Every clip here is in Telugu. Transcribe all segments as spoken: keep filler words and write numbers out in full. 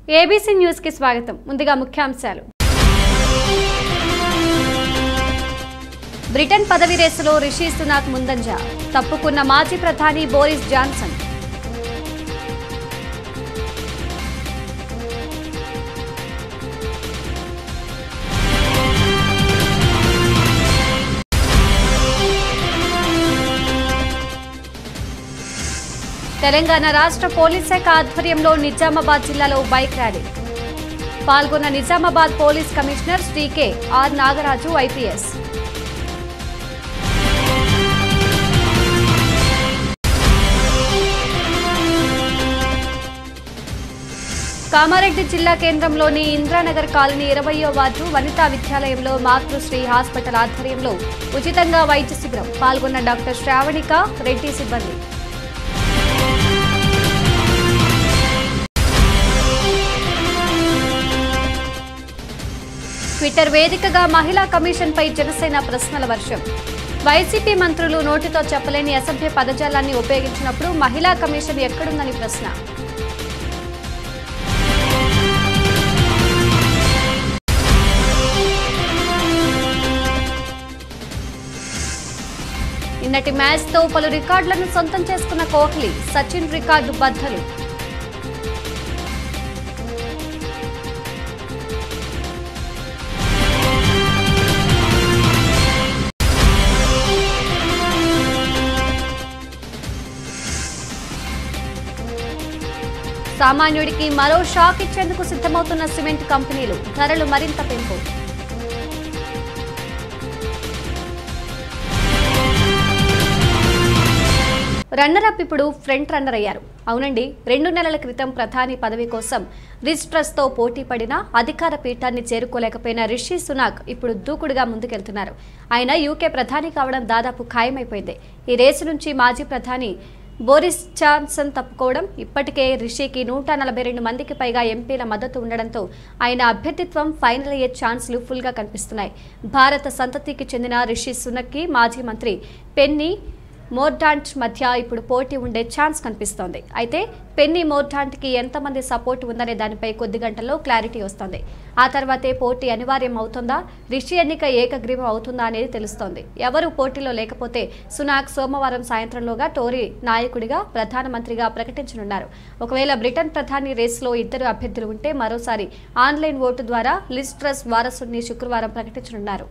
ఏబీసీ న్యూస్ కి స్వాగతం. ముందుగా ముఖ్యాంశాలు. బ్రిటన్ పదవి రేసులో రిషి సునాక్ ముందంజ, తప్పుకున్న మాజీ ప్రధాని బోరిస్ జాన్సన్. తెలంగాణ రాష్ట్ర పోలీస్ శాఖ ఆధ్వర్యంలో నిజామాబాద్ జిల్లాలో బైక్ ర్యాలీ. పాల్గొన్న Nizamabad police commissioner Shri K R Nagaraju IPS. Kamareddy జిల్లా కేంద్రంలోని ఇంద్రానగర్ కాలనీ ఇరవయో వార్డు వనితా విద్యాలయంలో మాతృశ్రీ హాస్పిటల్ ఆధ్వర్యంలో ఉచితంగా వైద్య శిబిరం. పాల్గొన్న డాక్టర్ శ్రావణిక రెడ్డి సిబ్బంది. ట్విట్టర్ వేదికగా మహిళా కమిషన్పై జనసేన ప్రశ్నల వర్షం. వైసీపీ మంత్రులు నోటితో చెప్పలేని అసభ్య పదజాలాన్ని ఉపయోగించినప్పుడు మహిళా కమిషన్ ఎక్కడుందని ప్రశ్న. నిన్నటి మ్యాచ్తో పలు రికార్డులను సొంతం చేసుకున్న కోహ్లీ, సచిన్ రికార్డు బద్దలు. సామాన్యుడికి మరో షాక్ ఇచ్చేందుకు సిద్ధమవుతున్న సిమెంట్ కంపెనీలు, ధరలు మరింత పెంపు. రన్నర్ అప్ ఇప్పుడు ఫ్రంట్ రన్నర్ అయ్యారు. అవునండి, రెండు నెలల క్రితం ప్రధాని పదవి కోసం రిజ్ ట్రస్ట్ తో పోటీ పడిన అధికార పీఠాన్ని చేరుకోలేకపోయిన రిషి సునాక్ ఇప్పుడు దూకుడుగా ముందుకెళ్తున్నారు. ఆయన యూకే ప్రధాని కావడం దాదాపు ఖాయమైపోయింది. ఈ రేసు నుంచి మాజీ ప్రధాని బోరిస్ జాన్సన్ తప్పుకోవడం, ఇప్పటికే రిషికి నూట నలభై రెండు మందికి పైగా ఎంపీల మద్దతు ఉండడంతో ఆయన అభ్యర్థిత్వం ఫైనల్ అయ్యే ఛాన్సులు ఫుల్గా కనిపిస్తున్నాయి. భారత సంతతికి చెందిన రిషి సునక్కి మాజీ మంత్రి పెన్నీ మోర్డాంట్ మధ్య ఇప్పుడు పోటీ ఉండే ఛాన్స్ కనిపిస్తోంది. అయితే పెన్నీ మోర్డాంట్కి ఎంతమంది సపోర్ట్ ఉందనే దానిపై కొద్ది గంటల్లో క్లారిటీ వస్తోంది. ఆ తర్వాతే పోటీ అనివార్యం అవుతుందా, రిషి ఎన్నిక ఏకగ్రీవం అవుతుందా అనేది తెలుస్తోంది. ఎవరు పోటీలో లేకపోతే సునాక్ సోమవారం సాయంత్రంలోగా టోరీ నాయకుడిగా ప్రధానమంత్రిగా ప్రకటించనున్నారు. ఒకవేళ బ్రిటన్ ప్రధాని రేసులో ఇద్దరు అభ్యర్థులు ఉంటే మరోసారి ఆన్లైన్ ఓటు ద్వారా లిజ్ ట్రస్ వారసుడిని శుక్రవారం ప్రకటించనున్నారు.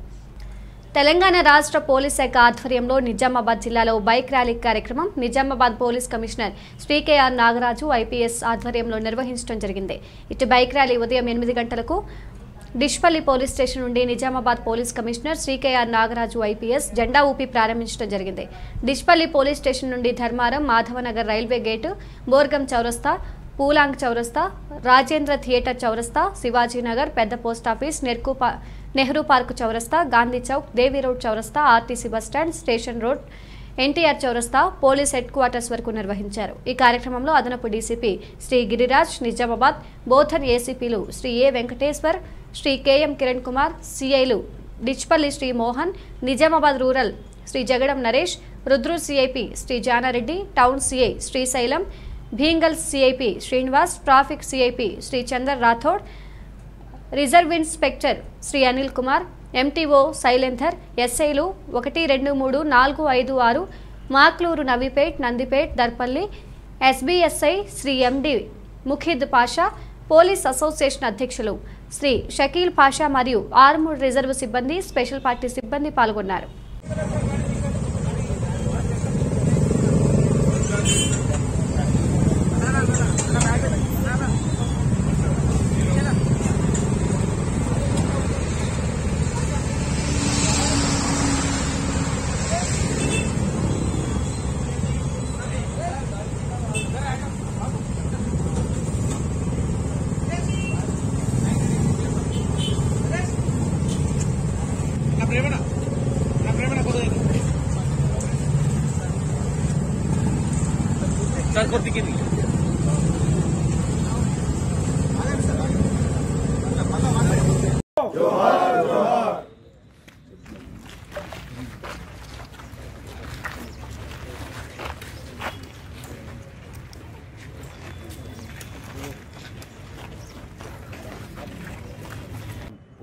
తెలంగాణ రాష్ట్ర పోలీస్ శాఖ ఆధ్వర్యంలో నిజామాబాద్ జిల్లాలో బైక్ ర్యాలీ కార్యక్రమం Nizamabad police commissioner Shri K R Nagaraju IPS ఆధ్వర్యంలో నిర్వహించడం జరిగింది. ఇటు బైక్ ర్యాలీ ఉదయం ఎనిమిది గంటలకు డిష్పల్లి పోలీస్ స్టేషన్ నుండి Nizamabad police commissioner Shri K R Nagaraju IPS జెండా ఊపి ప్రారంభించడం జరిగింది. డిష్పల్లి పోలీస్ స్టేషన్ నుండి ధర్మారం, మాధవనగర్ రైల్వే గేటు, బోర్గం చౌరస్తా, పూలాంగ్ చౌరస్తా, రాజేంద్ర థియేటర్ చౌరస్తా, శివాజీనగర్, పెద్ద పోస్టాఫీస్, నెర్కు నెహ్రూ పార్క్ చౌరస్తా, గాంధీ చౌక్, దేవీ రోడ్ చౌరస్తా, RTC bus stand, station road, NTR చౌరస్తా, పోలీస్ హెడ్ క్వార్టర్స్ వరకు నిర్వహించారు. ఈ కార్యక్రమంలో అదనపు డీసీపీ శ్రీ గిరిరాజ్, నిజామాబాద్ బోధన్ ఏసీపీలు శ్రీ ఏ వెంకటేశ్వర్, శ్రీ కెఎం కిరణ్ కుమార్, సిఐలు Dichpally Shri Mohan, Nizamabad rural Shri Jagadam Naresh, Rudrur CIP Shri Janareddy, town CI Srisailam, Bheemgal CIP Srinivas, traffic CIP Shri Chandar Rathod, reserve inspector Shri Anil Kumar, MTO Shailender, ఎస్ఐలు ఒకటి రెండు మూడు నాలుగు ఐదు ఆరు, Makloor, Navipet, Nandipet, Darpally, SBSI Shri MD Mukhid Pasha, police association అధ్యక్షులు శ్రీ షకీల్ పాషా మరియు ఆర్మూర్ రిజర్వ్ సిబ్బంది, స్పెషల్ పార్టీ సిబ్బంది పాల్గొన్నారు. నా ప్రేమన నా ప్రేమన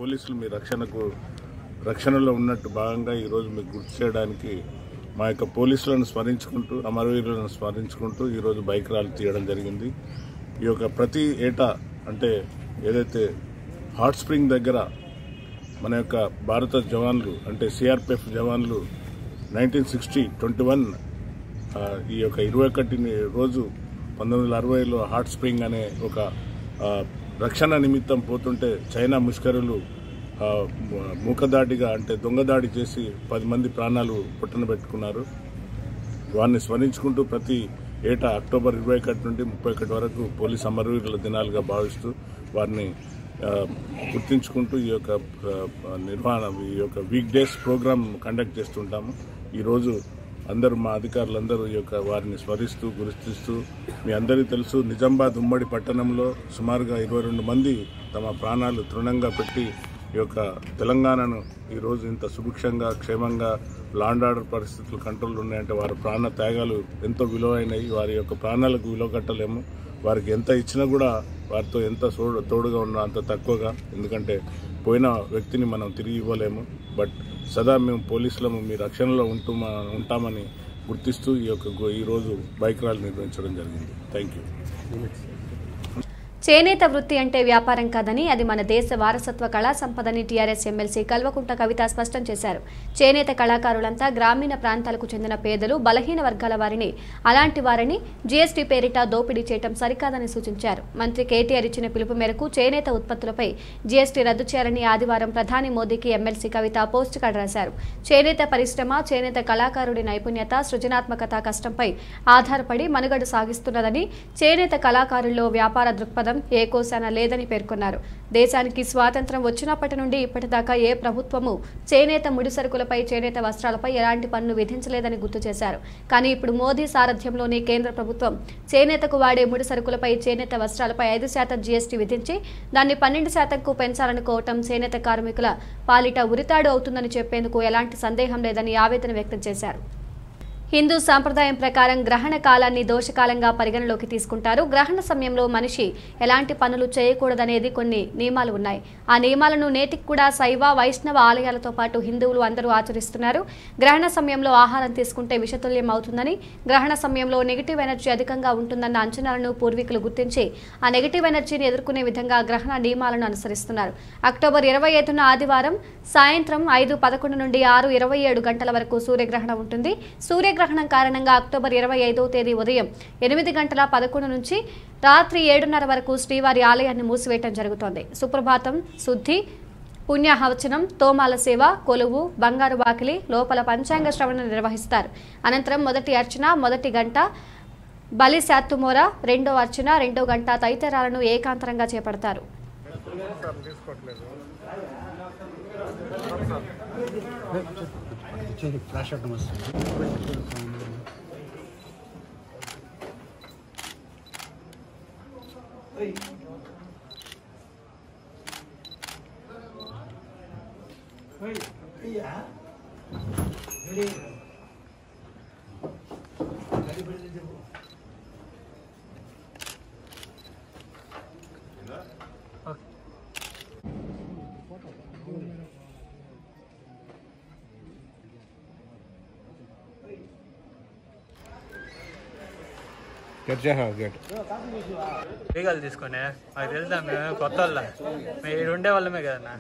పోలీసులు మీ రక్షణకు రక్షణలో ఉన్నట్టు భాగంగా ఈరోజు మీకు గుర్తు చేయడానికి మా యొక్క పోలీసులను స్మరించుకుంటూ అమరవీరులను స్మరించుకుంటూ ఈరోజు బైక్ ర్యాలీ తీయడం జరిగింది. ఈ యొక్క ప్రతి ఏటా అంటే ఏదైతే హాట్ స్ప్రింగ్ దగ్గర మన యొక్క భారత జవాన్లు అంటే సిఆర్పిఎఫ్ జవాన్లు నైన్టీన్ సిక్స్టీ ట్వంటీ వన్ ఈ యొక్క ఇరవై ఒకటి రోజు పంతొమ్మిది వందల అరవైలో హాట్ స్ప్రింగ్ అనే ఒక రక్షణ నిమిత్తం పోతుంటే చైనా ముష్కరులు మూకదాడిగా అంటే దొంగదాడి చేసి పది మంది ప్రాణాలు పుట్టన పెట్టుకున్నారు. వారిని స్మరించుకుంటూ ప్రతి ఏటా అక్టోబర్ ఇరవై ఒకటి నుండి ముప్పై ఒకటి వరకు పోలీస్ అమరవీరుల దినాలుగా భావిస్తూ వారిని గుర్తించుకుంటూ ఈ యొక్క నిర్వహణ ఈ యొక్క వీక్ డేస్ ప్రోగ్రామ్ కండక్ట్ చేస్తుంటాము. ఈరోజు అందరూ మా అధికారులందరూ ఈ యొక్క వారిని స్మరిస్తూ గుర్తిస్తూ మీ అందరికీ తెలుసు నిజామాబాద్ ఉమ్మడి పట్టణంలో సుమారుగా ఇరవై రెండు మంది తమ ప్రాణాలు తృణంగా పెట్టి ఈ యొక్క తెలంగాణను ఈరోజు ఇంత సుభిక్షంగా క్షేమంగా లాండ్ ఆర్డర్ పరిస్థితులు కంట్రోల్ ఉన్నాయంటే వారి ప్రాణ త్యాగాలు ఎంతో విలువైనవి. వారి యొక్క ప్రాణాలకు విలువ కట్టలేము. వారికి ఎంత ఇచ్చినా కూడా వారితో ఎంత తోడుగా ఉన్నా అంత తక్కువగా, ఎందుకంటే పోయిన వ్యక్తిని మనం తిరిగి ఇవ్వలేము. బట్ సదా మేము పోలీసులము మీ రక్షణలో ఉంటూ ఉంటామని గుర్తిస్తూ ఈ యొక్క ఈరోజు బైక్ ర్యాలీ నిర్వహించడం జరిగింది. Thank you. చేనేత వృత్తి అంటే వ్యాపారం కాదని అది మన దేశ వారసత్వ కళా సంపదని టీఆర్ఎస్ ఎమ్మెల్సీ కల్వకుంట్ల కవిత స్పష్టం చేశారు. చేనేత కళాకారులంతా గ్రామీణ ప్రాంతాలకు చెందిన పేదలు, బలహీన వర్గాల వారిని, అలాంటి వారిని జీఎస్టీ పేరిట దోపిడీ చేయడం సరికాదని సూచించారు. మంత్రి కేటీఆర్ ఇచ్చిన పిలుపు మేరకు చేనేత ఉత్పత్తులపై జీఎస్టీ రద్దు చేయాలని ఆదివారం ప్రధాని మోదీకి ఎమ్మెల్సీ కవిత పోస్ట్ కార్డు రాశారు. చేనేత పరిశ్రమ, చేనేత కళాకారుడి నైపుణ్యత, సృజనాత్మకత, కష్టంపై ఆధారపడి మనుగడ సాగిస్తున్నదని, చేనేత కళాకారుల్లో వ్యాపార దృక్పథం ఏ కోశాన లేదని పేర్కొన్నారు. దేశానికి స్వాతంత్ర్యం వచ్చినప్పటి నుండి ఇప్పటిదాకా ఏ ప్రభుత్వము చేనేత ముడిసరుకులపై, చేనేత వస్త్రాలపై ఎలాంటి పన్ను విధించలేదని గుర్తు చేశారు. కానీ ఇప్పుడు మోదీ సారథ్యంలోని కేంద్ర ప్రభుత్వం చేనేతకు వాడే ముడిసరుకులపై, చేనేత వస్త్రాలపై ఐదు శాతం జీఎస్టీ విధించి దాన్ని పన్నెండు శాతంకు పెంచాలనుకోవటం చేనేత కార్మికుల పాలిట ఉరితాడు అవుతుందని చెప్పేందుకు ఎలాంటి సందేహం లేదని ఆవేదన వ్యక్తం చేశారు. హిందూ సాంప్రదాయం ప్రకారం గ్రహణ కాలాన్ని దోషకాలంగా పరిగణలోకి తీసుకుంటారు. గ్రహణ సమయంలో మనిషి ఎలాంటి పనులు చేయకూడదనేది కొన్ని నియమాలు ఉన్నాయి. ఆ నియమాలను నేటికి కూడా శైవ, వైష్ణవ ఆలయాలతో పాటు హిందువులు అందరూ ఆచరిస్తున్నారు. గ్రహణ సమయంలో ఆహారం తీసుకుంటే విషతుల్యం అవుతుందని, గ్రహణ సమయంలో నెగిటివ్ ఎనర్జీ అధికంగా ఉంటుందన్న అంచనాలను పూర్వీకులు గుర్తించి ఆ నెగిటివ్ ఎనర్జీని ఎదుర్కొనే విధంగా గ్రహణ నియమాలను అనుసరిస్తున్నారు. అక్టోబర్ ఇరవై ఐదున ఆదివారం సాయంత్రం ఐదు పదకొండు నుండి ఆరు ఇరవై ఏడు గంటల వరకు సూర్యగ్రహణం ఉంటుంది. సూర్య గ్రహణం కారణంగా అక్టోబర్ ఇరవై ఐదవ తేదీ ఉదయం ఎనిమిది గంటల పదకొండు నుంచి రాత్రి ఏడున్నర వరకు శ్రీవారి ఆలయాన్ని మూసివేయడం జరుగుతోంది. సుప్రభాతం, శుద్ధి, పుణ్యాహవచనం, తోమాల సేవ, కొలువు, బంగారు వాకిలి లోపల పంచాంగ శ్రవణం నిర్వహిస్తారు. అనంతరం మొదటి అర్చన, మొదటి గంట బలి శాత్తుమోర, రెండో అర్చన, రెండో గంట తదితరాలను ఏకాంతరంగా చేపడతారు. ఫ్లాష్ అవుట్ వస్తుంది. లీగల్ తీసుకునే మాకు తెలుసా, మేము కొత్త వాళ్ళ మీరు ఉండే వాళ్ళమే కదన్నా.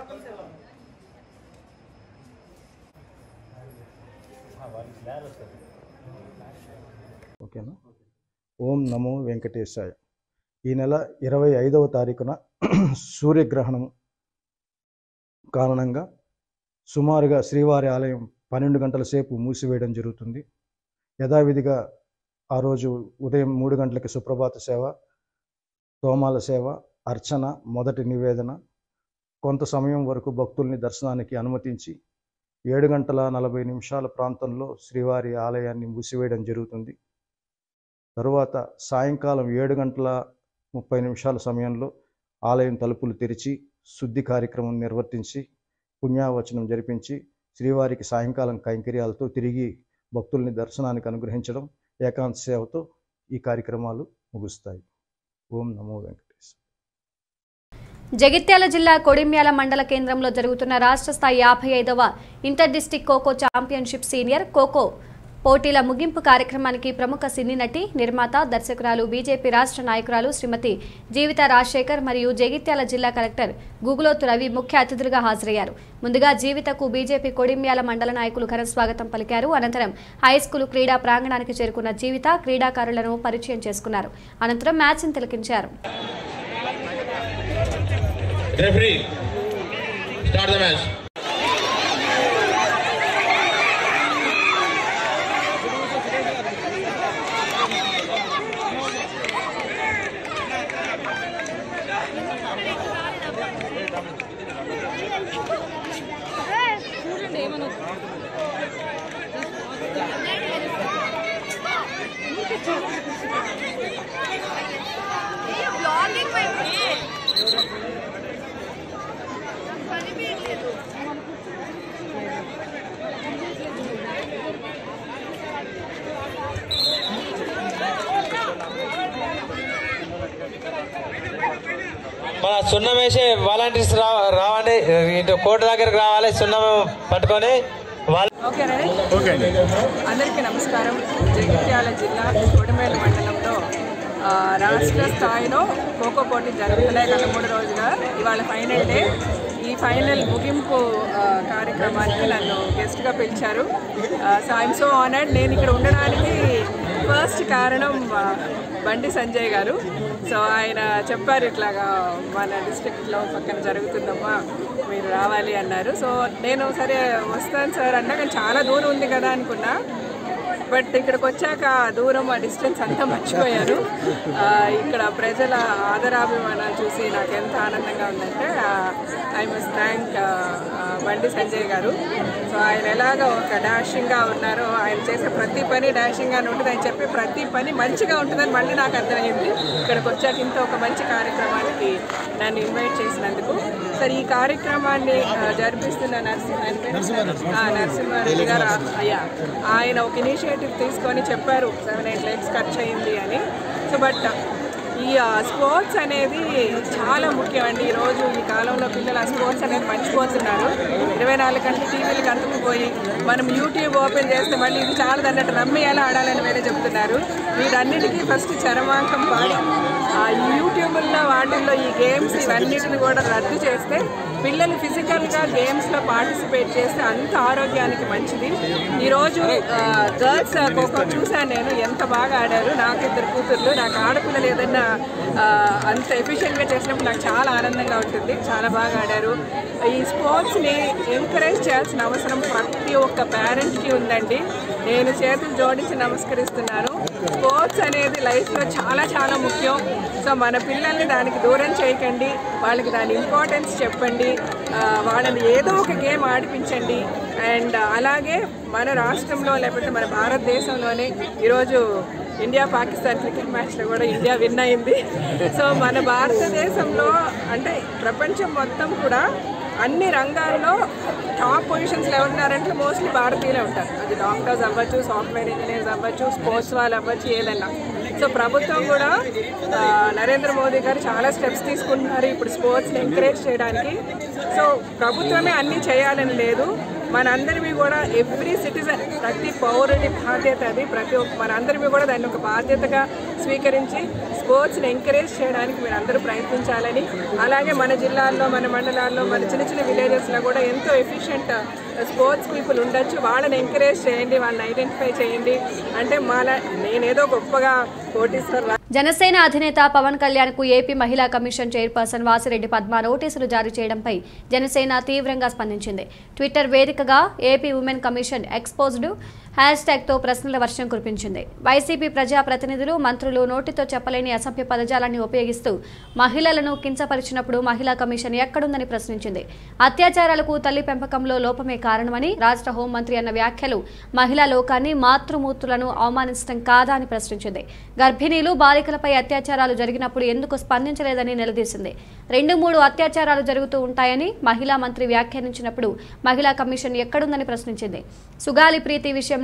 ఓకేనా. ఓం నమో వెంకటేశాయ. ఈ నెల ఇరవై ఐదవ తారీఖున సూర్యగ్రహణం కారణంగా సుమారుగా శ్రీవారి ఆలయం పన్నెండు గంటల సేపు మూసివేయడం జరుగుతుంది. యథావిధిగా ఆ రోజు ఉదయం మూడు గంటలకి సుప్రభాత సేవ, తోమాల సేవ, అర్చన, మొదటి నివేదన, కొంత సమయం వరకు భక్తుల్ని దర్శనానికి అనుమతించి ఏడు గంటల నలభై నిమిషాల ప్రాంతంలో శ్రీవారి ఆలయాన్ని మూసివేయడం జరుగుతుంది. తరువాత సాయంకాలం ఏడు గంటల ముప్పై నిమిషాల సమయంలో ఆలయం తలుపులు తెరిచి శుద్ధి కార్యక్రమం నిర్వర్తించి పుణ్యావచనం జరిపించి శ్రీవారికి సాయంకాలం కైంకర్యాలతో తిరిగి భక్తుల్ని దర్శనానికి అనుగ్రహించడం, ఏకాంత సేవతో ఈ కార్యక్రమాలు ముగుస్తాయి. ఓం నమో వెంకటేశ్వర. జగిత్యాల జిల్లా కొడిమ్యాల మండల కేంద్రంలో జరుగుతున్న రాష్ట్ర స్థాయి యాభై ఐదవ inter district kho kho championship senior kho kho పోటీల ముగింపు కార్యక్రమానికి ప్రముఖ సినీ నటి, నిర్మాత, దర్శకురాలు, బీజేపీ రాష్ట్ర నాయకురాలు శ్రీమతి జీవిత రాజశేఖర్ మరియు జగిత్యాల జిల్లా కలెక్టర్ గుగులోతు రవి ముఖ్య అతిథులుగా హాజరయ్యారు. ముందుగా జీవితకు బీజేపీ కొడిమ్యాల మండల నాయకులు ఘన స్వాగతం పలికారు. అనంతరం హైస్కూల్ క్రీడా ప్రాంగణానికి చేరుకున్న జీవిత క్రీడాకారులను పరిచయం చేసుకున్నారు. అనంతరం మ్యాచ్ను తిలకించారు. Referee, start the match. మన సున్నం వేసే వాలంటీర్స్ రావండి, ఇటు కోర్టు దగ్గరకు రావాలి. సున్నం పట్టుకొని అందరికీ నమస్కారం. జగిత్యాల జిల్లా కొడిమ్యాల మండలంలో రాష్ట్ర స్థాయిలో ఖోఖో పోటీ జరుగుతున్నాయి గత మూడు రోజులుగా. ఇవాళ ఫైనల్ డే. ఈ ఫైనల్ ముగింపు కార్యక్రమానికి నన్ను గెస్ట్గా పిలిచారు. So I'm so honoured. నేను ఇక్కడ ఉండడానికి ఫస్ట్ కారణం బండి సంజయ్ గారు. సో ఆయన చెప్పారు, ఇట్లాగా మన డిస్ట్రిక్ట్లో పక్కన జరుగుతుందమ్మా, మీరు రావాలి అన్నారు. సో నేను సరే వస్తాను సార్ అన్నా, కానీ చాలా దూరం ఉంది కదా అనుకున్నా. బట్ ఇక్కడికి వచ్చాక దూరం, ఆ డిస్టెన్స్ అంతా మర్చిపోయాను. ఇక్కడ ప్రజల ఆదరాభిమానాలు చూసి నాకు ఎంత ఆనందంగా ఉందంటే I must thank Bandi Sanjay గారు. సో ఆయన ఎలాగ ఒక డాషింగ్గా ఉన్నారో, ఆయన చేసే ప్రతి పని డాషింగ్గానే ఉంటుంది. ఆయన చెప్పే ప్రతి పని మంచిగా ఉంటుందని మళ్ళీ నాకు అర్థమైంది ఇక్కడికి వచ్చాక. ఇంత ఒక మంచి కార్యక్రమానికి నన్ను ఇన్వైట్ చేసినందుకు. సరే, ఈ కార్యక్రమాన్ని జరిపిస్తున్న నరసింహ నరసింహారెడ్డి గారు అయ్యా, ఆయన ఒక ఇనిషియేటివ్ తీసుకొని చెప్పారు సెవెన్ ఎయిట్ ల్యాక్స్ ఖర్చు అయింది అని. సో బట్ ఈ స్పోర్ట్స్ అనేది చాలా ముఖ్యం అండి. ఈరోజు ఈ కాలంలో పిల్లలు ఆ స్పోర్ట్స్ అనేది మర్చిపోతున్నారు. ఇరవై నాలుగు గంటలు టీవీలకు అందుకుపోయి మనం యూట్యూబ్ ఓపెన్ చేస్తే మళ్ళీ ఇది చాలా అన్నట్టు రమ్మి ఎలా ఆడాలని వేరే చెప్తున్నారు. వీటన్నిటికీ ఫస్ట్ చరమాంకం పాడి ఈ యూట్యూబ్లో వాటిల్లో ఈ గేమ్స్ ఇవన్నిటిని కూడా రద్దు చేస్తే పిల్లలు ఫిజికల్గా గేమ్స్లో పార్టిసిపేట్ చేస్తే అంత ఆరోగ్యానికి మంచిది. ఈరోజు గర్ల్స్ ఖోఖో చూశాను నేను, ఎంత బాగా ఆడారు. నాకు ఇద్దరు కూతుర్లు, నాకు ఆడపిల్లలు ఏదైనా అంత ఎఫిషియెంట్గా చేసినప్పుడు నాకు చాలా ఆనందంగా ఉంటుంది. చాలా బాగా ఆడారు. ఈ స్పోర్ట్స్ని ఎంకరేజ్ చేయాల్సిన అవసరం ప్రతి ఒక్క పేరెంట్కి ఉందండి. నేను చేతులు జోడించి నమస్కరిస్తున్నాను. స్పోర్ట్స్ అనేది లైఫ్లో చాలా చాలా ముఖ్యం. సో మన పిల్లల్ని దానికి దూరం చేయకండి, వాళ్ళకి దాని ఇంపార్టెన్స్ చెప్పండి, వాళ్ళని ఏదో ఒక గేమ్ ఆడిపించండి. అండ్ అలాగే మన రాష్ట్రంలో లేకపోతే మన భారతదేశంలోనే ఈరోజు ఇండియా పాకిస్తాన్ క్రికెట్ మ్యాచ్లో కూడా ఇండియా విన్ అయింది. సో మన భారతదేశంలో అంటే ప్రపంచం మొత్తం కూడా అన్ని రంగాల్లో టాప్ పొజిషన్స్లో ఎవరున్నారంటే మోస్ట్లీ భారతీయులే ఉంటారు. అది డాక్టర్స్ అవ్వచ్చు, సాఫ్ట్వేర్ ఇంజనీర్స్ అవ్వచ్చు, స్పోర్ట్స్ వాళ్ళు అవ్వచ్చు, ఏదన్నా. సో ప్రభుత్వం కూడా నరేంద్ర మోదీ గారు చాలా స్టెప్స్ తీసుకుంటున్నారు ఇప్పుడు స్పోర్ట్స్ని ఎంకరేజ్ చేయడానికి. సో ప్రభుత్వమే అన్నీ చేయాలని లేదు, మనందరివి కూడా ఎవ్రీ సిటిజన్, ప్రతి పౌరుడి బాధ్యత అది. ప్రతి ఒక్క మనందరివి కూడా దాన్ని ఒక బాధ్యతగా స్వీకరించి స్పోర్ట్స్ని ఎంకరేజ్ చేయడానికి మీరు అందరూ ప్రయత్నించాలని, అలాగే మన జిల్లాల్లో, మన మండలాల్లో, మన చిన్న చిన్న విలేజెస్లో కూడా ఎంతో ఎఫిషియెంట్ స్పోర్ట్స్ పీపుల్ ఉండొచ్చు. వాళ్ళని ఎంకరేజ్ చేయండి, వాళ్ళని ఐడెంటిఫై చేయండి. అంటే మన నేనేదో గొప్పగా కోటీశ్వర. జనసేన అధినేత పవన్ కళ్యాణ్ కు ఏపీ మహిళా కమిషన్ చైర్పర్సన్ వాసిరెడ్డి పద్మ నోటీసులు జారీ చేయడంపై జనసేన తీవ్రంగా స్పందించింది. ట్విట్టర్ వేదికగా ఏపీ ఉమెన్ కమిషన్ ఎక్స్పోజ్డ్ హ్యాష్ ట్యాగ్తో ప్రశ్నల వర్షం కురిపించింది. వైసీపీ ప్రజాప్రతినిధులు, మంత్రులు నోటితో చెప్పలేని అసభ్య పదజాలాన్ని ఉపయోగిస్తూ మహిళలను కించపరిచినప్పుడు మహిళా కమిషన్ ఎక్కడుందని ప్రశ్నించింది. అత్యాచారాలకు తల్లి పెంపకంలో లోపమే కారణమని రాష్ట్ర హోంమంత్రి అన్న వ్యాఖ్యలు మహిళా లోకాన్ని, మాతృమూర్తులను అవమానించడం కాదా అని ప్రశ్నించింది. గర్భిణీలు, బాలికలపై అత్యాచారాలు జరిగినప్పుడు ఎందుకు స్పందించలేదని నిలదీసింది. రెండు మూడు అత్యాచారాలు జరుగుతూ ఉంటాయని మహిళా మంత్రి వ్యాఖ్యానించినప్పుడు మహిళా కమిషన్ ఎక్కడుందని ప్రశ్నించింది. సుగాలి ప్రీతి విషయంలో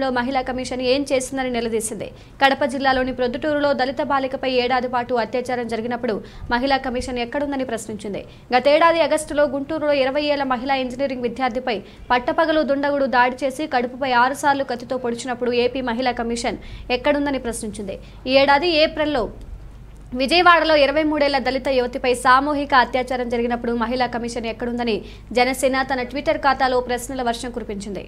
విషయంలో మహిళా కమిషన్ ఏం చేసిందని నిలదీసింది. కడప జిల్లాలోని ప్రొద్దుటూరులో దళిత బాలికపై ఏడాది పాటు అత్యాచారం జరిగినప్పుడు మహిళా కమిషన్ ఎక్కడుందని ప్రశ్నించింది. గతేడాది ఆగస్టులో గుంటూరులో ఇరవై ఏళ్ల మహిళా ఇంజనీరింగ్ విద్యార్థిపై పట్టపగలు దుండగుడు దాడి చేసి కడుపుపై ఆరుసార్లు కత్తితో పొడిచినప్పుడు ఏపీ మహిళా కమిషన్ ఎక్కడుందని ప్రశ్నించింది. ఈ ఏడాది ఏప్రిల్లో విజయవాడలో ఇరవై మూడేళ్ల దళిత యువతిపై సామూహిక అత్యాచారం జరిగినప్పుడు మహిళా కమిషన్ ఎక్కడుందని జనసేన తన ట్విట్టర్ ఖాతాలో ప్రశ్నల వర్షం కురిపించింది.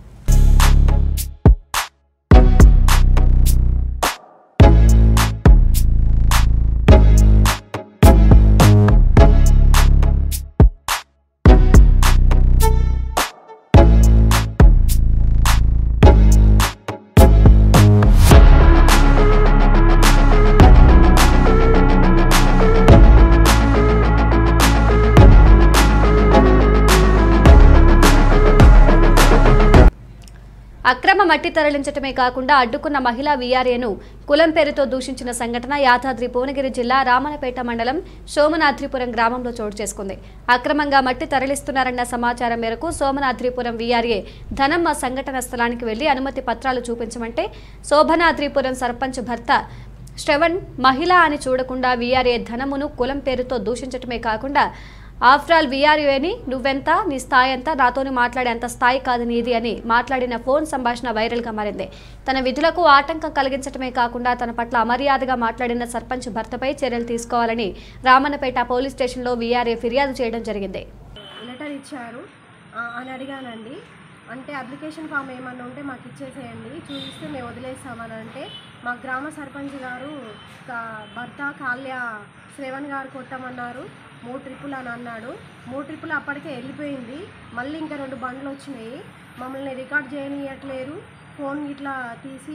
అక్రమ మట్టి తరలించటమే కాకుండా అడ్డుకున్న మహిళా వీఆర్ఏను కులం పేరుతో దూషించిన సంఘటన యాదాద్రి భువనగిరి జిల్లా రామనపేట మండలం సోమనాద్రిపురం గ్రామంలో చోటు చేసుకుంది. అక్రమంగా మట్టి తరలిస్తున్నారన్న సమాచారం మేరకు సోమనాద్రిపురం వీఆర్ఏ ధనమ్మ సంఘటన స్థలానికి వెళ్లి అనుమతి పత్రాలు చూపించమంటే శోభనాద్రిపురం సర్పంచ్ భర్త శ్రవణ్ మహిళ అని చూడకుండా వీఆర్ఏ ధనమును కులం పేరుతో దూషించటమే కాకుండా ఆఫ్టర్ ఆల్ వీఆర్ఏని నువ్వెంత నీ స్థాయి అంతా నాతోని మాట్లాడేంత స్థాయి కాదు నీది అని మాట్లాడిన ఫోన్ సంభాషణ వైరల్గా మారింది. తన విధులకు ఆటంకం కలిగించడమే కాకుండా తన పట్ల అమర్యాదగా మాట్లాడిన సర్పంచ్ భర్తపై చర్యలు తీసుకోవాలని రామన్నపేట పోలీస్ స్టేషన్లో వీఆర్ఏ ఫిర్యాదు చేయడం జరిగింది. లెటర్ ఇచ్చారు అని అడిగానండి. అంటే అప్లికేషన్ ఫామ్ ఏమన్నా ఉంటే మాకు ఇచ్చేసేయండి, చూపిస్తే మేము వదిలేస్తామని అంటే మా గ్రామ సర్పంచ్ గారు భర్త కాల్య శ్రవణ్ గారు కొట్టమన్నారు. మూడు ట్రిప్పులు అని అన్నాడు. మూడు ట్రిప్పులు అప్పటికే వెళ్ళిపోయింది. మళ్ళీ ఇంకా రెండు బండ్లు వచ్చినాయి. మమ్మల్ని రికార్డ్ చేయనియట్లేరు. ఫోన్ ఇట్లా తీసి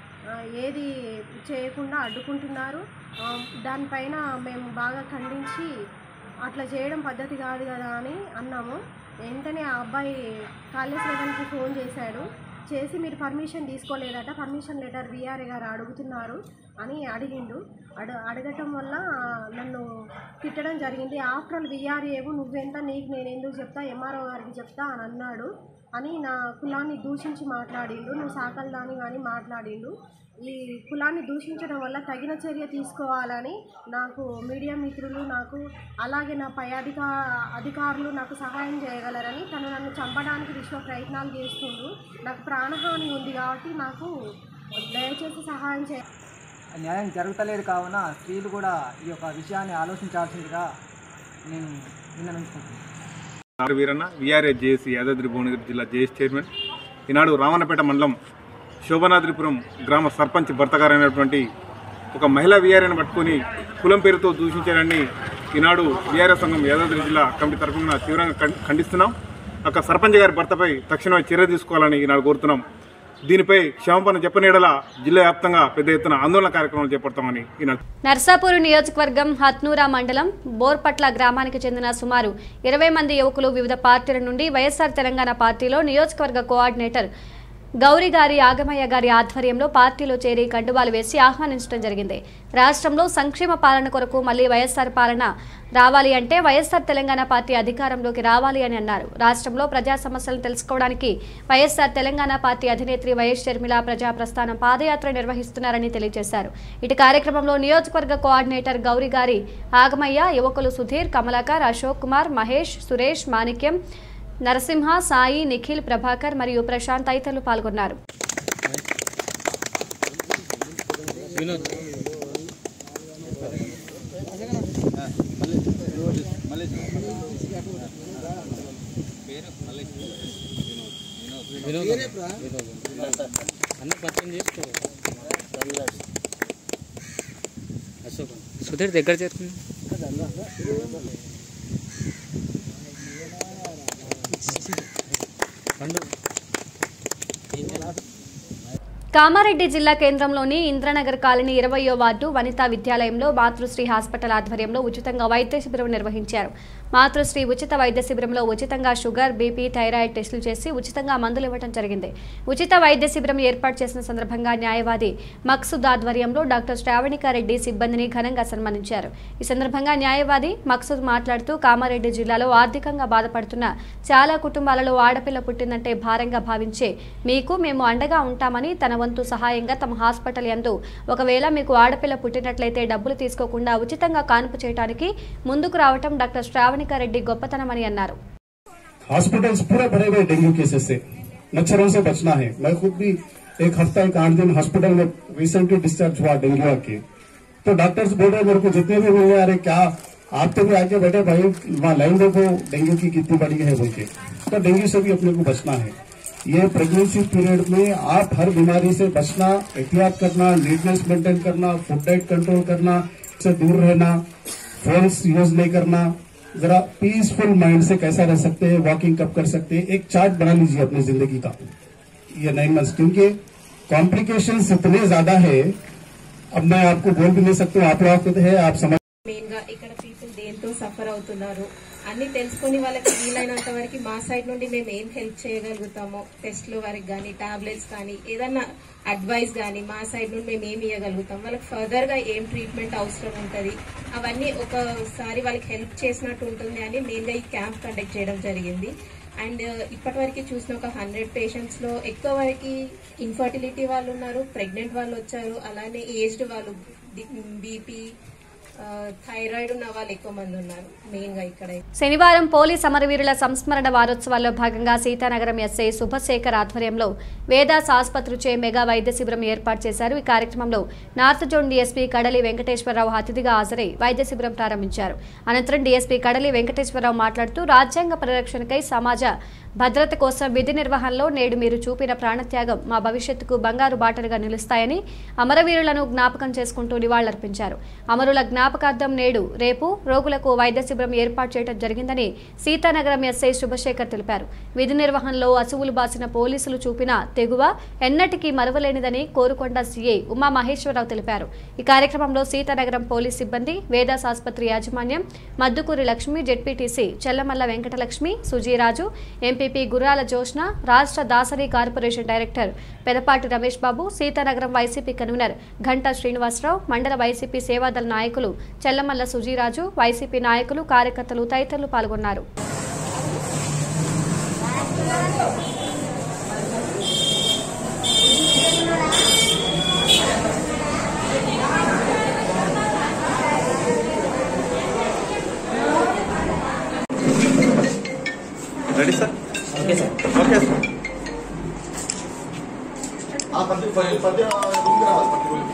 ఏది చేయకుండా అడ్డుకుంటున్నారు. దానిపైన మేము బాగా ఖండించి అట్లా చేయడం పద్ధతి కాదు కదా అని అన్నాము. వెంటనే ఆ అబ్బాయి కాళేశ్వరానికి ఫోన్ చేశాడు. చేసి మీరు పర్మిషన్ తీసుకోలేదట, పర్మిషన్ లెటర్ వీఆర్ఏ గారు అడుగుతున్నారు అని అడిగిండు. అడ అడగటం వల్ల నన్ను తిట్టడం జరిగింది. ఆఫ్టర్ ఆల్ వీఆర్ఏవు నువ్వెంత నీకు నేను ఎందుకు చెప్తా, ఎంఆర్ఓ గారికి చెప్తా అని అన్నాడు అని నా కులాన్ని దూషించి మాట్లాడిండు. నువ్వు సాకల్దాని అని మాట్లాడిండు. ఈ కులాన్ని దూషించడం వల్ల తగిన చర్య తీసుకోవాలని నాకు మీడియా మిత్రులు నాకు అలాగే నా పై అధికా అధికారులు నాకు సహాయం చేయగలరని తను నన్ను చంపడానికి విశ్వ ప్రయత్నాలు చేస్తుండ్రు. నాకు ప్రాణహాని ఉంది కాబట్టి నాకు దయచేసి సహాయం చేయ న్యాయం జరుగుతలేదు కావున స్త్రీలు కూడా ఈ యొక్క విషయాన్ని ఆలోచించాల్సిందిగా నేను విన్నవించుకుంటున్నాను. వీరన్న వీఆర్ఏ జేఏసీ యాదాద్రి భువనగిరి జిల్లా జేఏసీ చైర్మన్. ఈనాడు రామన్నపేట మండలం శోభనాద్రిపురం గ్రామ సర్పంచ్ భర్త గారైనటువంటి ఒక మహిళా వీఆర్ఏని పట్టుకొని కులం పేరుతో దూషించారని ఈనాడు వీఆర్ఏ సంఘం యాదాద్రి జిల్లా కమిటీ తరఫున తీవ్రంగా ఖండిస్తున్నాం. ఒక సర్పంచ్ గారి భర్తపై తక్షణమే చర్య తీసుకోవాలని ఈనాడు కోరుతున్నాం. దీనిపై క్షమాపణ చెప్పనేడలా జిల్లా వ్యాప్తంగా పెద్ద ఎత్తున ఆందోళన కార్యక్రమాలు చేపడతామని ఈనాడు. నర్సాపూర్ నియోజకవర్గం హత్నూరా మండలం బోర్పట్ల గ్రామానికి చెందిన సుమారు ఇరవై మంది యువకులు వివిధ పార్టీల నుండి వైఎస్ఆర్ తెలంగాణ పార్టీలో నియోజకవర్గ కోఆర్డినేటర్ గౌరీ గారి ఆగమయ్య గారి ఆధ్వర్యంలో పార్టీలో చేరి కండువాలు వేసి ఆహ్వానించడం జరిగింది. రాష్ట్రంలో సంక్షేమ పాలన కొరకు మళ్లీ వైఎస్ఆర్ పాలన రావాలి అంటే వైఎస్ఆర్ తెలంగాణ పార్టీ అధికారంలోకి రావాలి అని అన్నారు. రాష్ట్రంలో ప్రజా సమస్యలను తెలుసుకోవడానికి వైఎస్ఆర్ తెలంగాణ పార్టీ అధినేత్రి వైఎస్ షర్మిల ప్రజా ప్రస్థానం పాదయాత్ర నిర్వహిస్తున్నారని తెలియజేశారు. ఇటు కార్యక్రమంలో నియోజకవర్గ కోఆర్డినేటర్ గౌరీ గారి ఆగమయ్య, యువకులు సుధీర్, కమలాకర్, అశోక్ కుమార్, మహేష్, సురేష్, మాణిక్యం, నరసింహ, సాయి, నిఖిల్, ప్రభాకర్ మరియు ప్రశాంత్ తదితరులు పాల్గొన్నారు. సుధీర్ దగ్గర చేరుతుంది. కామారెడ్డి జిల్లా కేంద్రంలోని ఇంద్రనగర్ కాలనీ ఇరవయో వార్డు వనితా విద్యాలయంలో మాతృశ్రీ హాస్పిటల్ ఆధ్వర్యంలో ఉచితంగా వైద్య శిబిరం నిర్వహించారు. మాతృశ్రీ ఉచిత వైద్య శిబిరంలో ఉచితంగా షుగర్, బీపీ, థైరాయిడ్ టెస్టులు చేసి ఉచితంగా మందులు ఇవ్వడం జరిగింది. ఉచిత వైద్య శిబిరం ఏర్పాటు చేసిన సందర్భంగా న్యాయవాది మక్సూద్ ఆధ్వర్యంలో డాక్టర్ శ్రావణికారెడ్డి సిబ్బందిని ఘనంగా సన్మానించారు. ఈ సందర్భంగా న్యాయవాది మక్సూద్ మాట్లాడుతూ కామారెడ్డి జిల్లాలో ఆర్థికంగా బాధపడుతున్న చాలా కుటుంబాలలో ఆడపిల్ల పుట్టిందంటే భారంగా భావించే మీకు మేము అండగా ఉంటామని, తన వంతు సహాయంగా తమ హాస్పిటల్ యందు ఒకవేళ మీకు ఆడపిల్ల పుట్టినట్లయితే డబ్బులు తీసుకోకుండా ఉచితంగా కాన్పు చేయడానికి ముందుకు రావటం డాక్టర్ శ్రావణికారెడ్డి గొప్పతనమని అన్నారు. हॉस्पिटल्स पूरे भरे हुए डेंगू केसेस से, मच्छरों से बचना है. मैं खुद भी एक हफ्ता एक आठ दिन हॉस्पिटल में रिसेंटली डिस्चार्ज हुआ डेंगू के, तो डॉक्टर्स बोल रहे मेरे को जितने भी मिल रहे क्या आप तो भी आके बैठे भाई वहाँ लाइन देखो डेंगू की कितनी बड़ी है बोल के. तो डेंगू से भी अपने को बचना है. ये प्रेगनेंसी पीरियड में आप हर बीमारी से बचना, एहतियात करना, नीटनेस मेंटेन करना, फूड डाइट कंट्रोल करना, से दूर रहना, फोन्स यूज नहीं करना, जरा पीसफुल माइंड से कैसा रह सकते हैं, वॉकिंग कब कर सकते हैं, एक चार्ट बना लीजिए अपनी जिंदगी का ये नाइन मंथ्स, क्योंकि कॉम्प्लिकेशंस इतने ज्यादा है. अब मैं आपको बोल भी नहीं सकता, आप लोग है आप समझ. మెయిన్ గా ఇక్కడ పీపుల్ దేంతో సఫర్ అవుతున్నారు అన్ని తెలుసుకుని వాళ్ళకి వీలైనంత వరకు మా సైడ్ నుండి మేము ఏం హెల్ప్ చేయగలుగుతామో, టెస్ట్ల వరకు కానీ, టాబ్లెట్స్ కానీ, ఏదన్నా అడ్వైస్ కానీ మా సైడ్ నుండి మేము ఏమి ఇవ్వగలుగుతాం, వాళ్ళకి ఫర్దర్ గా ఏం ట్రీట్మెంట్ అవసరం ఉంటుంది అవన్నీ ఒకసారి వాళ్ళకి హెల్ప్ చేసినట్టు ఉంటుంది అని మెయిన్ గా ఈ క్యాంప్ కండక్ట్ చేయడం జరిగింది. అండ్ ఇప్పటి వరకు చూసిన ఒక హండ్రెడ్ పేషెంట్స్ లో ఎక్కువ వరకు ఇన్ఫర్టిలిటీ వాళ్ళు ఉన్నారు, ప్రెగ్నెంట్ వాళ్ళు వచ్చారు, అలానే ఏజ్డ్ వాళ్ళు, బీపీ, థైరాయిడ్ ఉన్న వాళ్ళు ఎక్కువ మంది ఉన్నారు మెయిన్ గా ఇక్కడ. శనివారం పోలీస్ అమరవీరుల సంస్మరణ వారోత్సవాల్లో భాగంగా సీతానగరం ఎస్ఐ శుభశేఖర్ ఆధ్వర్యంలో వేదాస్ ఆసుపత్రిచే మెగా వైద్య శిబిరం ఏర్పాటు చేశారు. ఈ కార్యక్రమంలో నార్త్ జోన్ డీఎస్పీ కడలి వెంకటేశ్వరరావు అతిథిగా హాజరై వైద్య శిబిరం ప్రారంభించారు. అనంతరం డీఎస్పీ కడలి వెంకటేశ్వరరావు మాట్లాడుతూ రాజ్యాంగ పరిరక్షణకై, సమాజ భద్రత కోసం విధి నిర్వహణలో నేడు మీరు చూపిన ప్రాణత్యాగం మా భవిష్యత్తుకు బంగారు బాటలుగా నిలుస్తాయని అమరవీరులను జ్ఞాపకం చేసుకుంటూ నివాళులర్పించారు. అమరుల జ్ఞాపకార్థం నేడు రేపు రోగులకు వైద్య శిబిరం ఏర్పాటు చేయడం జరిగిందని సీతానగరం ఎస్ఐ శుభశేఖర్ తెలిపారు. విధి నిర్వహణలో అసువులు బాసిన పోలీసులు చూపిన తెగువ ఎన్నటికీ మరవలేనిదని కోరుకొండ సీఐ ఉమా మహేశ్వరరావు తెలిపారు. ఈ కార్యక్రమంలో సీతానగరం పోలీస్ సిబ్బంది, వేదాస్ ఆసుపత్రి యాజమాన్యం, మద్దుకూరి లక్ష్మి, జెడ్పీటీసీ చెల్లమల్ల వెంకటలక్ష్మి, సుజీరాజు, ఎంపీ గుర్రాల జోష్న, రాష్ట్ర Dasari corporation director Pedapati Ramesh Babu, Seethanagaram YCP convenor Ghanta Srinivasarao, మండల వైసీపీ సేవాదళ నాయకులు చెల్లమల్ల సుజీరాజు, వైసీపీ నాయకులు, కార్యకర్తలు తదితరులు పాల్గొన్నారు. Ready sir? Okay sir. Okay sir. పది పది పది రూమ్ రావాలి. పది రూమ్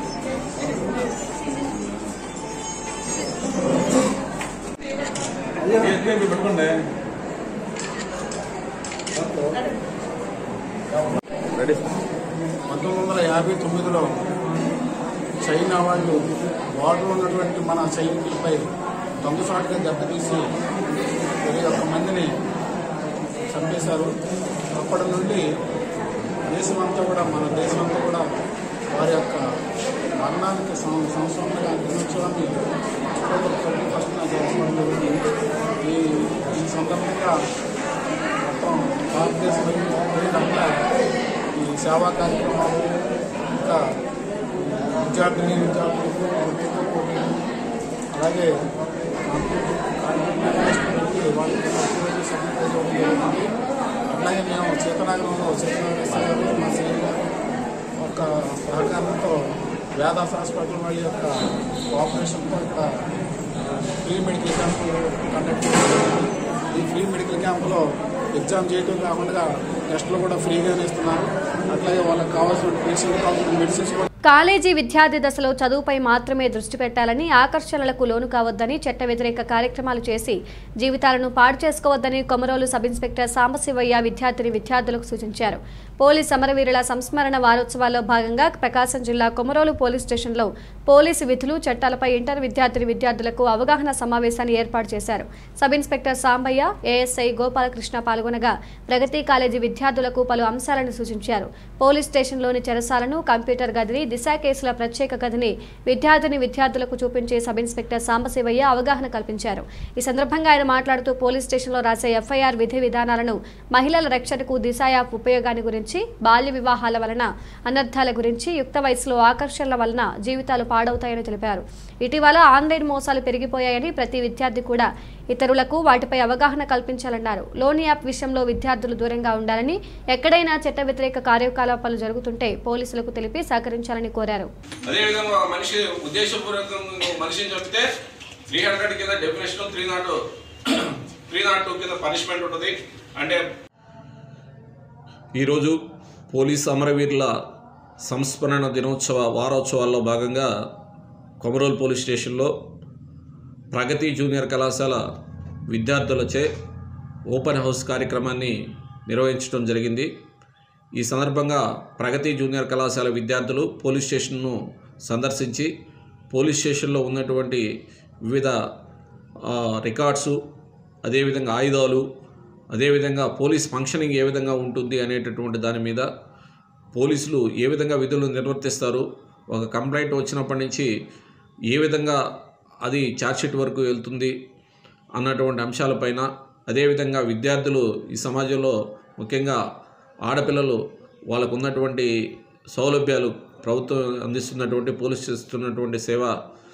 పెట్టుకోండి. Ready sir. పంతొమ్మిది వందల యాభై తొమ్మిదిలో చైనా వాళ్ళు వార్డులో ఉన్నటువంటి మన సైనికులపై దొంగసాటుగా దెబ్బతీసి ఇరవై ఒక్క మందిని చంపేశారు. అప్పటి నుండి దేశమంతా కూడా మన దేశమంతా కూడా వారి యొక్క మరణానికి సంవత్సరంగా దినోత్సవాన్ని అక్టోబర్ ట్వంటీ ఫస్ట్ జరుపుకోవడం జరిగింది. ఈ ఈ సందర్భంగా మొత్తం భారతదేశంలో ఈ సేవా కార్యక్రమాలు, ఇంకా విద్యార్థిని విద్యార్థులకు అలాగే వాళ్ళకి సబ్మిట్ జరుగుతుంది. అట్లాగే మేము సీతానగరంలో సీతానగరం మా సీఎం గారు ఒక సహకారంతో వేదాస్ హాస్పిటల్ వాళ్ళ యొక్క కోఆపరేషన్తో ఇక్కడ ఫ్రీ మెడికల్ క్యాంపు కండక్ట్ చేస్తున్నారు. ఈ ఫ్రీ మెడికల్ క్యాంపులో ఎగ్జామ్ చేయడం కాకుండా టెస్టులు కూడా ఫ్రీగానే ఇస్తున్నారు. అట్లాగే వాళ్ళకి కావాల్సిన పేషెంట్ కావాల్సిన మెడిసిన్స్ కూడా. కాలేజీ విద్యార్థి దశలో చదువుపై మాత్రమే దృష్టి పెట్టాలని, ఆకర్షణలకు లోను కావద్దని, చట్ట వ్యతిరేక కార్యక్రమాలు చేసి జీవితాలను పాడు చేసుకోవద్దని కొమరోలు సబ్ ఇన్స్పెక్టర్ సాంబశివయ్య విద్యార్థిని విద్యార్థులకు సూచించారు. పోలీస్ అమరవీరుల సంస్మరణ వారోత్సవాల్లో భాగంగా ప్రకాశం జిల్లా కొమరోలు పోలీస్ స్టేషన్లో పోలీసు విధులు, చట్టాలపై ఇంటర్ విద్యార్థిని విద్యార్థులకు అవగాహన సమావేశాన్ని ఏర్పాటు చేశారు. Sub inspector Sambaiah, ASI Gopalakrishna పాల్గొనగా ప్రగతి కాలేజీ విద్యార్థి విద్యార్థులకు పలు అంశాలను సూచించారు. పోలీస్ స్టేషన్లోని చెరసాలను, కంప్యూటర్ గదిని, దిశ కేసుల ప్రత్యేక గదిని విద్యార్థిని విద్యార్థులకు చూపించి సబ్ ఇన్స్పెక్టర్ సాంబశివయ్య అవగాహన కల్పించారు. ఈ సందర్భంగా ఆయన మాట్లాడుతూ పోలీస్ స్టేషన్లో రాసే ఎఫ్ఐఆర్ విధి విధానాలను, మహిళల రక్షణకు దిశ యాప్ ఉపయోగాన్ని గురించి, బాల్య వివాహాల వలన అనర్థాల గురించి, యుక్త వయసులో ఆకర్షణల వలన జీవితాలు పాడవుతాయని తెలిపారు. ఇటీవల ఆన్లైన్ మోసాలు పెరిగిపోయాయని, ప్రతి విద్యార్థి కూడా ఇతరులకు వాటిపై అవగాహన కల్పించాలన్నారు. లోన్ యాప్ విషయంలో విద్యార్థులు దూరంగా ఉండాలని, ఎక్కడైనా చట్ట వ్యతిరేక కార్యకలాపాలు జరుగుతుంటే పోలీసులకు తెలిపి సహకరించాలని కోరారు. అదేవిధంగా మనిషి ఉద్దేశపూర్వకంగా మనిషిని చెప్తే త్రీ హండ్రెడ్ కింద definition three nought three nought two కింద పనిష్మెంట్ ఉంటుంది. అంటే ఈరోజు పోలీస్ అమరవీరుల సంస్మరణ దినోత్సవ వారోత్సవాల్లో భాగంగా కొమరోలు పోలీస్ స్టేషన్లో ప్రగతి జూనియర్ కళాశాల విద్యార్థులచే ఓపెన్ హౌస్ కార్యక్రమాన్ని నిర్వహించడం జరిగింది. ఈ సందర్భంగా ప్రగతి జూనియర్ కళాశాల విద్యార్థులు పోలీస్ స్టేషన్ను సందర్శించి పోలీస్ స్టేషన్లో ఉన్నటువంటి వివిధ రికార్డ్సు, అదేవిధంగా ఆయుధాలు, అదేవిధంగా పోలీస్ ఫంక్షనింగ్ ఏ విధంగా ఉంటుంది అనేటటువంటి దాని మీద, పోలీసులు ఏ విధంగా విధులు నిర్వర్తిస్తారు, ఒక కంప్లైంట్ వచ్చినప్పటి నుంచి ఏ విధంగా అది ఛార్జ్షీట్ వరకు వెళ్తుంది అన్నటువంటి అంశాలపైన, అదేవిధంగా విద్యార్థులు ఈ సమాజంలో ముఖ్యంగా ఆడపిల్లలు వాళ్ళకు ఉన్నటువంటి సౌలభ్యాలు, ప్రభుత్వం అందిస్తున్నటువంటి పోలీసు చేస్తున్నటువంటి సేవ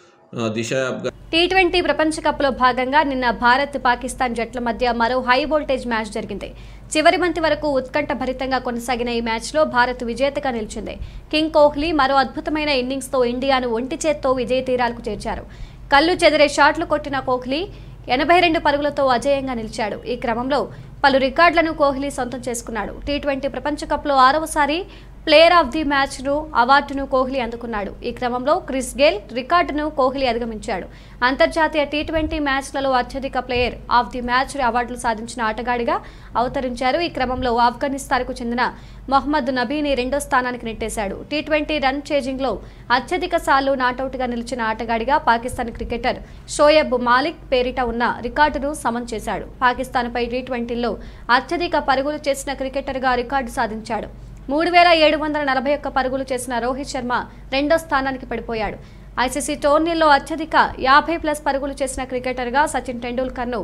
దిశ యాప్గా. టీ ట్వంటీ ప్రపంచ కప్లో భాగంగా నిన్న భారత్ పాకిస్తాన్ జట్ల మధ్య మరో హై వోల్టేజ్ మ్యాచ్ జరిగింది. చివరి బంతి వరకు ఉత్కంఠ భరితంగా కొనసాగిన ఈ మ్యాచ్లో భారత్ విజేతగా నిలిచింది. కింగ్ కోహ్లీ మరో అద్భుతమైన ఇన్నింగ్స్తో ఇండియాను ఒంటి చేత్తో విజయ తీరాలకు చేర్చారు. కళ్ళు చెదిరే షాట్లు కొట్టిన కోహ్లీ ఎనభై రెండు పరుగులతో అజేయంగా నిలిచాడు. ఈ క్రమంలో పలు రికార్డులను కోహ్లీ సొంతం చేసుకున్నాడు. టీ ట్వంటీ ప్రపంచ కప్లో ఆరవసారి ప్లేయర్ ఆఫ్ ది మ్యాచ్ను అవార్డును కోహ్లీ అందుకున్నాడు. ఈ క్రమంలో క్రిస్ గేల్ రికార్డును కోహ్లీ అధిగమించాడు. అంతర్జాతీయ టీ ట్వంటీ మ్యాచ్లలో అత్యధిక ప్లేయర్ ఆఫ్ ది మ్యాచ్ అవార్డులు సాధించిన ఆటగాడిగా అవతరించారు. ఈ క్రమంలో ఆఫ్ఘనిస్తాన్కు చెందిన మొహమ్మద్ నబీని రెండో స్థానానికి నెట్టేశాడు. టీ ట్వంటీ రన్ చేజింగ్లో అత్యధిక సార్లు నాటౌట్గా నిలిచిన ఆటగాడిగా పాకిస్తాన్ క్రికెటర్ షోయబ్ మాలిక్ పేరిట ఉన్న రికార్డును సమం చేశాడు. పాకిస్తాన్పై టీ ట్వంటీలో అత్యధిక పరుగులు చేసిన క్రికెటర్గా రికార్డు సాధించాడు. మూడు వేల ఏడు వందల నలభై ఒక్క పరుగులు చేసిన రోహిత్ శర్మ రెండో స్థానానికి పడిపోయాడు. ఐసీసీ టోర్నీల్లో అత్యధిక యాభై ప్లస్ పరుగులు చేసిన క్రికెటర్గా సచిన్ టెండూల్కర్ను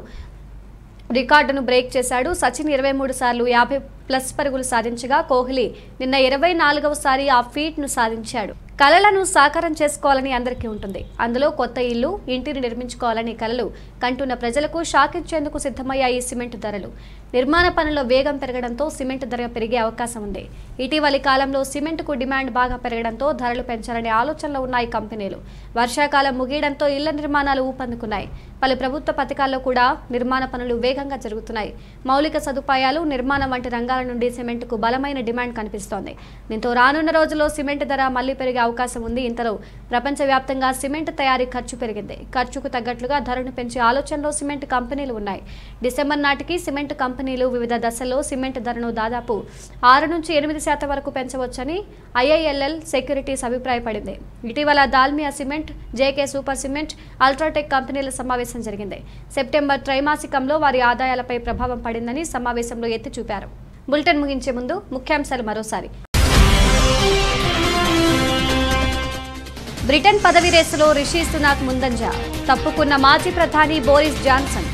రికార్డును బ్రేక్ చేశాడు. సచిన్ ఇరవై మూడు సార్లు యాభై ప్లస్ పరుగులు సాధించగా కోహ్లీ నిన్న ఇరవై నాలుగవసారి ఆ ఫీట్ను సాధించాడు. కలలను సాకారం చేసుకోవాలని అందరికీ ఉంటుంది. అందులో కొత్త ఇల్లు, ఇంటిని నిర్మించుకోవాలని కలలు కంటున్న ప్రజలకు షాక్ ఇచ్చేందుకు సిద్ధమయ్యాయి సిమెంట్ ధరలు. నిర్మాణ పనుల్లో వేగం పెరగడంతో సిమెంట్ ధర పెరిగే అవకాశం ఉంది. ఇటీవలి కాలంలో సిమెంట్కు డిమాండ్ బాగా పెరగడంతో ధరలు పెంచాలనే ఆలోచనలో ఉన్నాయి కంపెనీలు. వర్షాకాలం ముగియడంతో ఇళ్ల నిర్మాణాలు ఊపందుకున్నాయి. పలు ప్రభుత్వ పథకాల్లో కూడా నిర్మాణ పనులు వేగంగా జరుగుతున్నాయి. మౌలిక సదుపాయాలు, నిర్మాణం వంటి రంగాల నుండి సిమెంట్కు బలమైన డిమాండ్ కనిపిస్తోంది. దీంతో రానున్న రోజుల్లో సిమెంట్ ధర మళ్లీ పెరిగే అవకాశం ఉంది. ఇంతలో ప్రపంచవ్యాప్తంగా సిమెంట్ తయారీ ఖర్చు పెరిగింది. ఖర్చుకు తగ్గట్లుగా ధరను పెంచే ఆలోచనలో సిమెంట్ కంపెనీలు ఉన్నాయి. డిసెంబర్ నాటికి సిమెంట్ కంపెనీలు వివిధ దశల్లో సిమెంట్ ధరను దాదాపు ఆరు నుంచి ఎనిమిది శాతం వరకు పెంచవచ్చని ఐఐఎల్ఎల్ సెక్యూరిటీస్ అభిప్రాయపడింది. ఇటీవల Dalmia cement, JK super cement, UltraTech కంపెనీల సమావేశం జరిగింది. సెప్టెంబర్ త్రైమాసికంలో వారి ఆదాయాలపై ప్రభావం పడిందని సమావేశంలో ఎత్తి చూపారు. బులెటిన్ ముగించే ముందు ముఖ్యాంశాలు మరోసారి. బ్రిటన్ పదవి రేసులో రిషి సునాక్ ముందంజ, తప్పుకున్న మాజీ ప్రధాని బోరిస్ జాన్సన్.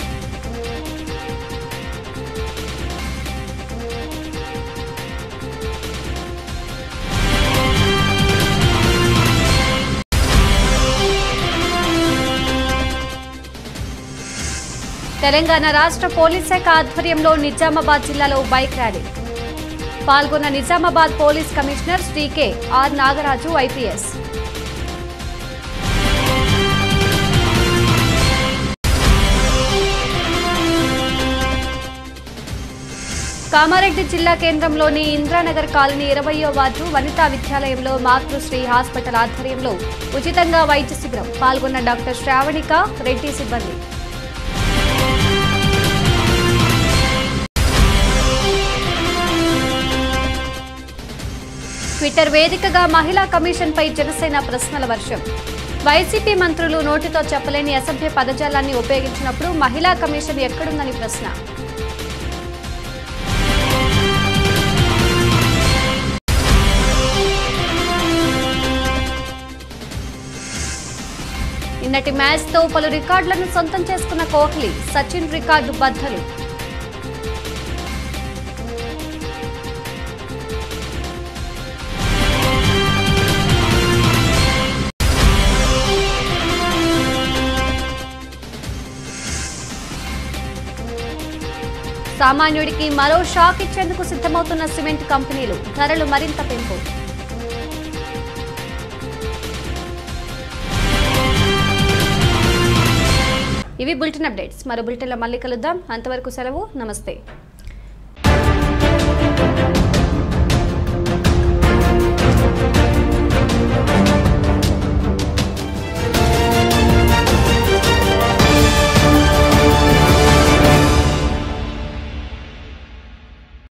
తెలంగాణ రాష్ట్ర పోలీస్ శాఖ ఆధ్వర్యంలో నిజామాబాద్ జిల్లాలో బైక్ ర్యాలీ. పాల్గొన్న Nizamabad police commissioner Shri K R Nagaraju IPS. Kamareddy జిల్లా కేంద్రంలోని ఇంద్రానగర్ కాలనీ ఇరవయో వార్డు వనితా విద్యాలయంలో మాతృశ్రీ హాస్పిటల్ ఆధ్వర్యంలో ఉచితంగా వైద్య శిబిరం. పాల్గొన్న డాక్టర్ శ్రావణిక రెడ్డి సిబ్బంది. ట్విట్టర్ వేదికగా మహిళా కమిషన్పై జనసేన ప్రశ్నల వర్షం. వైసీపీ మంత్రులు నోటితో చెప్పలేని అసభ్య పదజాలాన్ని ఉపయోగించినప్పుడు మహిళా కమిషన్ ఎక్కడుందని ప్రశ్న. నిన్నటి మ్యాచ్తో పలు రికార్డులను సొంతం చేసుకున్న కోహ్లీ, సచిన్ రికార్డు బద్దలు. సామాన్యుడికి మరో షాక్ ఇచ్చేందుకు సిద్ధమవుతున్న సిమెంట్ కంపెనీలు, ధరలు మరింత పెంపు. ఇవి బులెటిన్ అప్డేట్స్. మరో బులెటిన్లో మళ్ళీ కలుద్దాం. అంతవరకు సెలవు. నమస్తే.